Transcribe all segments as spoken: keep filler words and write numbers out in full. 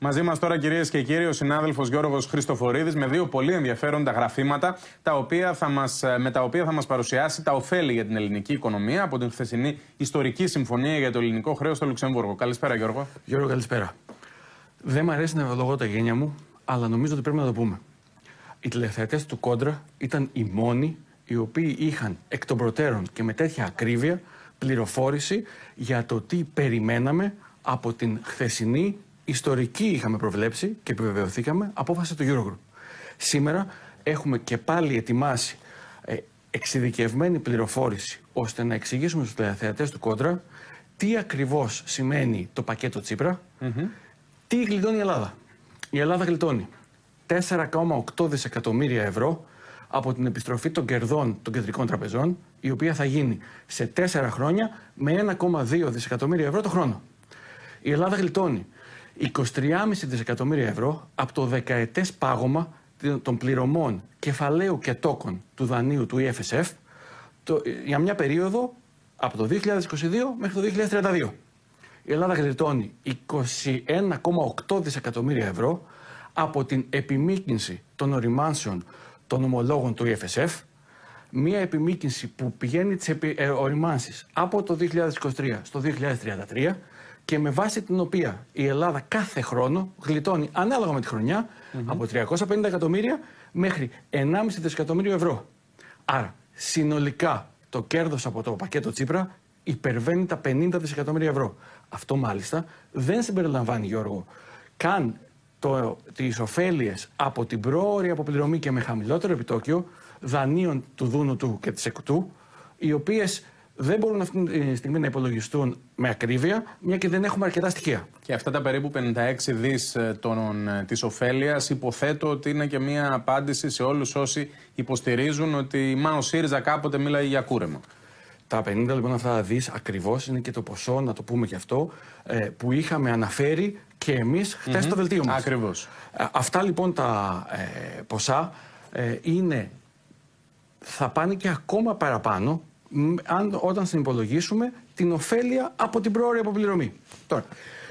Μαζί μας τώρα, κυρίες και κύριοι, ο συνάδελφος Γιώργος Χριστοφορίδης με δύο πολύ ενδιαφέροντα γραφήματα, τα οποία θα μας, με τα οποία θα μας παρουσιάσει τα ωφέλη για την ελληνική οικονομία από την χθεσινή ιστορική συμφωνία για το ελληνικό χρέος στο Λουξεμβούργο. Καλησπέρα, Γιώργο. Γιώργο, καλησπέρα. Δεν μ' αρέσει να ευαλωγώ τα γένια μου, αλλά νομίζω ότι πρέπει να το πούμε. Οι τηλεθεατές του Κόντρα ήταν οι μόνοι οι οποίοι είχαν εκ των προτέρων και με τέτοια ακρίβεια πληροφόρηση για το τι περιμέναμε από την χθεσινή ιστορική, είχαμε προβλέψει και επιβεβαιωθήκαμε, απόφαση του Eurogroup. Σήμερα έχουμε και πάλι ετοιμάσει ε, εξειδικευμένη πληροφόρηση ώστε να εξηγήσουμε στους τηλεθεατές του Κόντρα τι ακριβώς σημαίνει το πακέτο Τσίπρα, mm-hmm. τι γλιτώνει η Ελλάδα. Η Ελλάδα γλιτώνει τέσσερα κόμμα οκτώ δισεκατομμύρια ευρώ από την επιστροφή των κερδών των κεντρικών τραπεζών, η οποία θα γίνει σε τέσσερα χρόνια με ένα κόμμα δύο δισεκατομμύρια ευρώ το χρόνο. Η Ελλάδα γλιτώνει είκοσι τρία κόμμα πέντε δισεκατομμύρια ευρώ από το δεκαετές πάγωμα των πληρωμών κεφαλαίου και τόκων του δανείου του ι εφ ες εφ το, για μια περίοδο από το δύο χιλιάδες είκοσι δύο μέχρι το δύο χιλιάδες τριάντα δύο. Η Ελλάδα γλιτώνει είκοσι ένα κόμμα οκτώ δισεκατομμύρια ευρώ από την επιμήκυνση των οριμάνσεων των ομολόγων του ι εφ ες εφ, μια επιμήκυνση που πηγαίνει τις επι, ε, οριμάνσεις από το δύο χιλιάδες είκοσι τρία στο δύο χιλιάδες τριάντα τρία και με βάση την οποία η Ελλάδα κάθε χρόνο γλιτώνει ανάλογα με τη χρονιά mm-hmm. από τριακόσια πενήντα εκατομμύρια μέχρι ενάμιση δισεκατομμύριο ευρώ. Άρα συνολικά το κέρδος από το πακέτο Τσίπρα υπερβαίνει τα πενήντα δισεκατομμύρια ευρώ. Αυτό μάλιστα δεν συμπεριλαμβάνει, Γιώργο, καν το, τις ωφέλειες από την πρόωρη αποπληρωμή και με χαμηλότερο επιτόκιο δανείων του Δούνου του και της ΕΚΤΟΥ, οι οποίες δεν μπορούν αυτή τη στιγμή να υπολογιστούν με ακρίβεια, μια και δεν έχουμε αρκετά στοιχεία. Και αυτά τα περίπου πενήντα έξι δις των, της ωφέλειας υποθέτω ότι είναι και μια απάντηση σε όλους όσοι υποστηρίζουν ότι μα ο ΣΥΡΙΖΑ κάποτε μίλαγε για κούρεμα. Τα πενήντα λοιπόν αυτά δις ακριβώς είναι και το ποσό, να το πούμε και αυτό, που είχαμε αναφέρει και εμείς χτες mm-hmm. στο δελτίο μας. Ακριβώς. Αυτά λοιπόν τα ε, ποσά ε, είναι, θα πάνε και ακόμα παραπάνω αν, όταν συνυπολογίσουμε την ωφέλεια από την πρόωρη αποπληρωμή. Τώρα,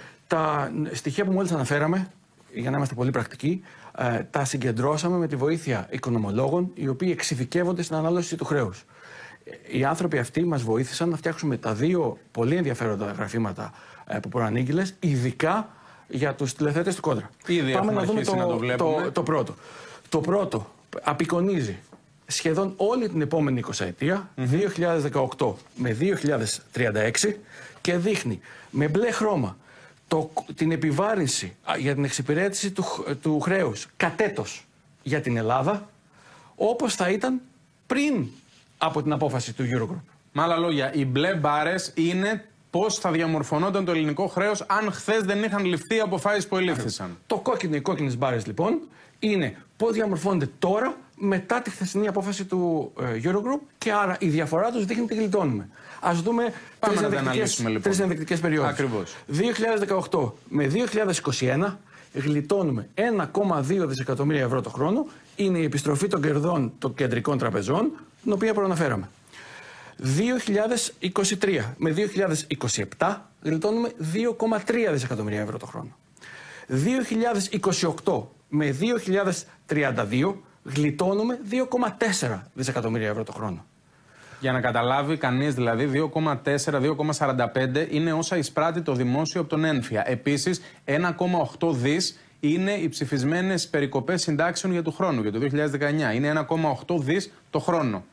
τα στοιχεία που μόλις αναφέραμε, για να είμαστε πολύ πρακτικοί, ε, τα συγκεντρώσαμε με τη βοήθεια οικονομολόγων, οι οποίοι εξειδικεύονται στην ανάλυση του χρέους. Οι άνθρωποι αυτοί μας βοήθησαν να φτιάξουμε τα δύο πολύ ενδιαφέροντα γραφήματα ε, που προανήγγειλες, ειδικά για τους τηλεθεατές του Κόντρα. Ήδη Πάμε να δούμε το, να το, το, το πρώτο. Το πρώτο απεικονίζει σχεδόν όλη την επόμενη εικοσαετία, mm-hmm. δύο χιλιάδες δεκαοκτώ με δύο χιλιάδες τριάντα έξι, και δείχνει με μπλε χρώμα το, την επιβάρυνση για την εξυπηρέτηση του, του χρέους κατ' έτος για την Ελλάδα, όπως θα ήταν πριν από την απόφαση του Eurogroup. Με άλλα λόγια, οι μπλε μπάρες είναι πώς θα διαμορφωνόταν το ελληνικό χρέος αν χθες δεν είχαν ληφθεί αποφάσεις που ελήφθησαν. Το κόκκινο, οι κόκκινες μπάρες λοιπόν, είναι πώς διαμορφώνεται τώρα μετά τη χθεσινή απόφαση του ε, Eurogroup, και άρα η διαφορά τους δείχνει τι γλιτώνουμε. Ας δούμε τρεις ενδεικτικές, λοιπόν. τρεις ενδεικτικές περιόδους. Ακριβώς. δύο χιλιάδες δεκαοκτώ με δύο χιλιάδες είκοσι ένα γλιτώνουμε ένα κόμμα δύο δισεκατομμύρια ευρώ το χρόνο. Είναι η επιστροφή των κερδών των κεντρικών τραπεζών, την οποία προαναφέραμε. δύο χιλιάδες είκοσι τρία με δύο χιλιάδες είκοσι επτά γλιτώνουμε δύο κόμμα τρία δισεκατομμύρια ευρώ το χρόνο. δύο χιλιάδες είκοσι οκτώ με δύο χιλιάδες τριάντα δύο γλιτώνουμε δύο κόμμα τέσσερα δισεκατομμύρια ευρώ το χρόνο. Για να καταλάβει κανείς, δηλαδή, δύο κόμμα τέσσερα με δύο κόμμα σαράντα πέντε είναι όσα εισπράττει το δημόσιο από τον ένφια. Επίσης, ένα κόμμα οκτώ δις είναι οι ψηφισμένες περικοπές συντάξεων για του χρόνου, για το δύο χιλιάδες δεκαεννιά. Είναι ένα κόμμα οκτώ δις το χρόνο.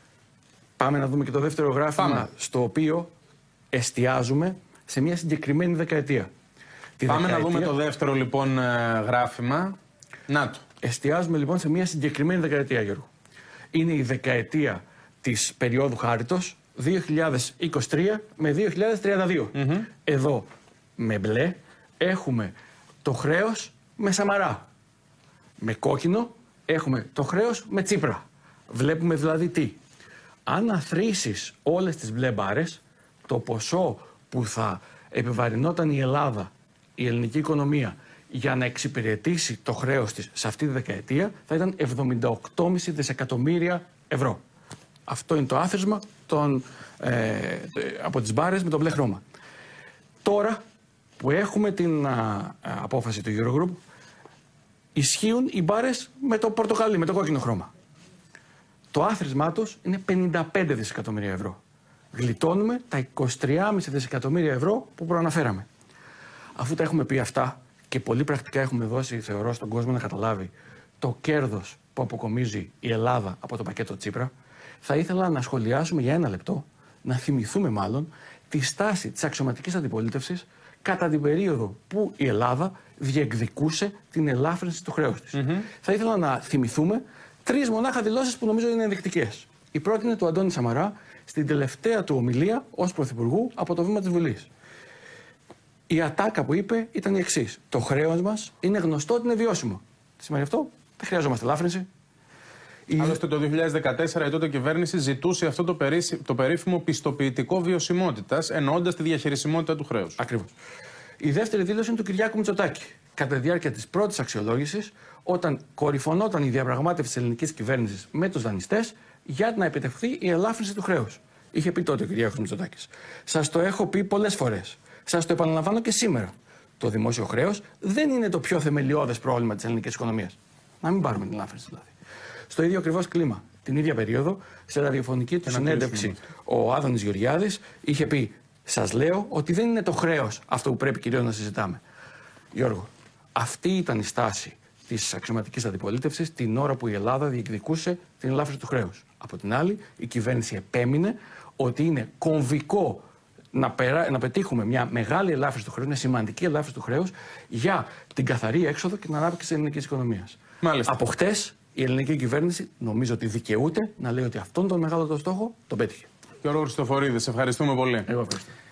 Πάμε να δούμε και το δεύτερο γράφημα, Πάμε. στο οποίο εστιάζουμε σε μια συγκεκριμένη δεκαετία. Τη Πάμε δεκαετία... να δούμε το δεύτερο λοιπόν γράφημα. Να το. Εστιάζουμε λοιπόν σε μια συγκεκριμένη δεκαετία, Γιώργο. Είναι η δεκαετία της περίοδου χάριτος, δύο χιλιάδες είκοσι τρία με δύο χιλιάδες τριάντα δύο. Mm-hmm. Εδώ με μπλε έχουμε το χρέος με Σαμαρά. Με κόκκινο έχουμε το χρέος με Τσίπρα. Βλέπουμε δηλαδή τι. Αν αθροίσεις όλες τις μπλε μπάρες, το ποσό που θα επιβαρυνόταν η Ελλάδα, η ελληνική οικονομία, για να εξυπηρετήσει το χρέος της σε αυτή τη δεκαετία, θα ήταν εβδομήντα οκτώ κόμμα πέντε δισεκατομμύρια ευρώ. Αυτό είναι το άθροισμα των, ε, από τις μπάρες με το μπλε χρώμα. Τώρα που έχουμε την α, απόφαση του Eurogroup, ισχύουν οι μπάρες με το πορτοκαλί, με το κόκκινο χρώμα. Το άθροισμά τους είναι πενήντα πέντε δισεκατομμύρια ευρώ. Γλιτώνουμε τα είκοσι τρία κόμμα πέντε δισεκατομμύρια ευρώ που προαναφέραμε. Αφού τα έχουμε πει αυτά και πολύ πρακτικά έχουμε δώσει, θεωρώ, στον κόσμο να καταλάβει το κέρδος που αποκομίζει η Ελλάδα από το πακέτο Τσίπρα, θα ήθελα να σχολιάσουμε για ένα λεπτό, να θυμηθούμε μάλλον, τη στάση της αξιωματικής αντιπολίτευσης κατά την περίοδο που η Ελλάδα διεκδικούσε την ελάφρυνση του χρέους της. Mm-hmm. Θα ήθελα να θυμηθούμε τρεις μονάχα δηλώσεις που νομίζω είναι ενδεικτικές. Η πρώτη είναι του Αντώνη Σαμαρά στην τελευταία του ομιλία ως Πρωθυπουργού από το βήμα της Βουλής. Η ατάκα που είπε ήταν η εξής: το χρέος μας είναι γνωστό ότι είναι βιώσιμο. Τι σημαίνει αυτό? Δεν χρειαζόμαστε ελάφρυνση. Άλλωστε το δύο χιλιάδες δεκατέσσερα η τότε κυβέρνηση ζητούσε αυτό το, περί... το περίφημο πιστοποιητικό βιωσιμότητας, εννοώντας τη διαχειρισιμότητα του χρέους. Ακριβώς. Η δεύτερη δήλωση είναι του Κυριάκου Μητσοτάκη. Κατά τη διάρκεια της πρώτης αξιολόγησης, όταν κορυφωνόταν η διαπραγμάτευση της ελληνικής κυβέρνησης με τους δανειστές για να επιτευχθεί η ελάφρυνση του χρέους. Είχε πει τότε ο Κυριάκος Μητσοτάκης: σας το έχω πει πολλές φορές. Σας το επαναλαμβάνω και σήμερα. Το δημόσιο χρέος δεν είναι το πιο θεμελιώδες πρόβλημα της ελληνικής οικονομίας. Να μην πάρουμε την ελάφρυνση δηλαδή. Στο ίδιο ακριβώς κλίμα, την ίδια περίοδο, σε ραδιοφωνική του συνέντευξη, ο Άδωνης Γεωργιάδης είχε πει: σας λέω ότι δεν είναι το χρέος αυτό που πρέπει κυρίως να συζητάμε. Γιώργο, αυτή ήταν η στάση της αξιωματικής αντιπολίτευσης την ώρα που η Ελλάδα διεκδικούσε την ελάφρυνση του χρέους. Από την άλλη, η κυβέρνηση επέμεινε ότι είναι κομβικό να, περά... να πετύχουμε μια μεγάλη ελάφρυνση του χρέους, μια σημαντική ελάφρυνση του χρέους για την καθαρή έξοδο και την ανάπτυξη της ελληνικής οικονομίας. Μάλιστα. Από χτες η ελληνική κυβέρνηση νομίζω ότι δικαιούται να λέει ότι αυτόν τον μεγάλο το στόχο τον πέτυχε. Γιώργο Χριστοφορίδη, σε ευχαριστούμε πολύ. Εγώ ευχαριστώ.